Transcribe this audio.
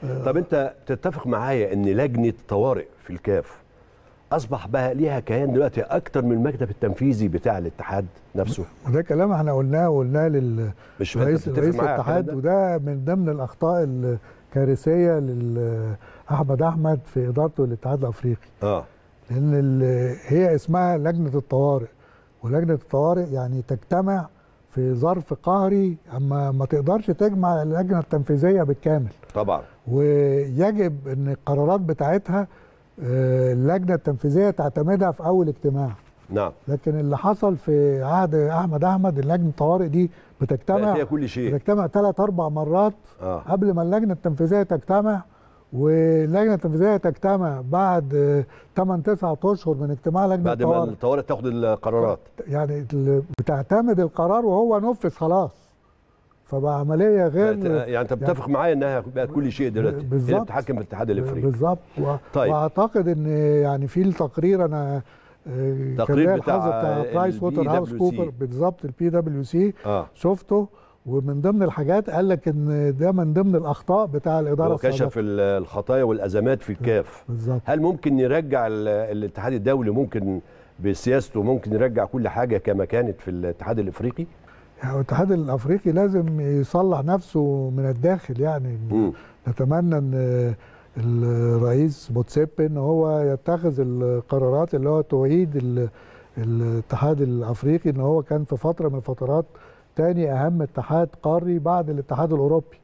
طب انت تتفق معايا ان لجنه طوارئ في الكاف اصبح بقى ليها كيان دلوقتي اكتر من المكتب التفنيدي بتاع الاتحاد نفسه؟ وده كلام احنا قلناه مش لرئيس الاتحاد، وده من ضمن الاخطاء الكارثيه لاحمد احمد في ادارته للاتحاد الافريقي. لان هي اسمها لجنه الطوارئ، ولجنه الطوارئ يعني تجتمع في ظرف قهري، اما ما تقدرش تجمع اللجنه التنفيذيه بالكامل طبعا، ويجب ان القرارات بتاعتها اللجنه التنفيذيه تعتمدها في اول اجتماع. نعم. لكن اللي حصل في عهد احمد اللجنه الطوارئ دي بتجتمع فيها كل شيء، بتجتمع 3-4 مرات قبل ما اللجنه التنفيذيه تجتمع، واللجنه التنفيذيه تجتمع بعد 8-9 اشهر من اجتماع لجنه الطوارئ، بعد ما الطوارئ تاخد القرارات، يعني بتعتمد القرار وهو نفذ خلاص، فبقى عمليه غير يعني انت بتتفق معايا انها بقت كل شيء دلوقتي هي بتتحكم في الاتحاد الافريقي بالظبط. طيب. واعتقد ان يعني في التقرير، انا التقرير بتاع برايس ووتر هاوس كوبر بالظبط الPwC شفته، ومن ضمن الحاجات قال لك ان ده من ضمن الاخطاء بتاع الاداره السابقه، وكشف الخطايا والازمات في الكاف بالظبط. هل ممكن يرجع الاتحاد الدولي، ممكن بسياسته ممكن يرجع كل حاجه كما كانت في الاتحاد الافريقي؟ يعني الاتحاد الافريقي لازم يصلح نفسه من الداخل، يعني نتمنى ان الرئيس موتسيبي ان هو يتخذ القرارات اللي هو توعيد الاتحاد الافريقي ان هو كان في فتره من الفترات تاني اهم اتحاد قاري بعد الاتحاد الاوروبي.